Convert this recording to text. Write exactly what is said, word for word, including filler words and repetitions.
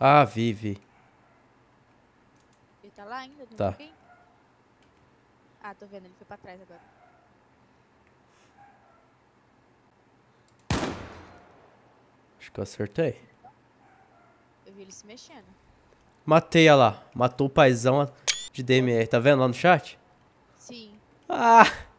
Ah, vi, vi. Ele tá lá ainda? Não Tá. vi quem? Ah, tô vendo. Ele foi pra trás agora. Acho que eu acertei. Eu vi ele se mexendo. Matei ela lá. Matou o paizão de D M R. Tá vendo lá no chat? Sim. Ah!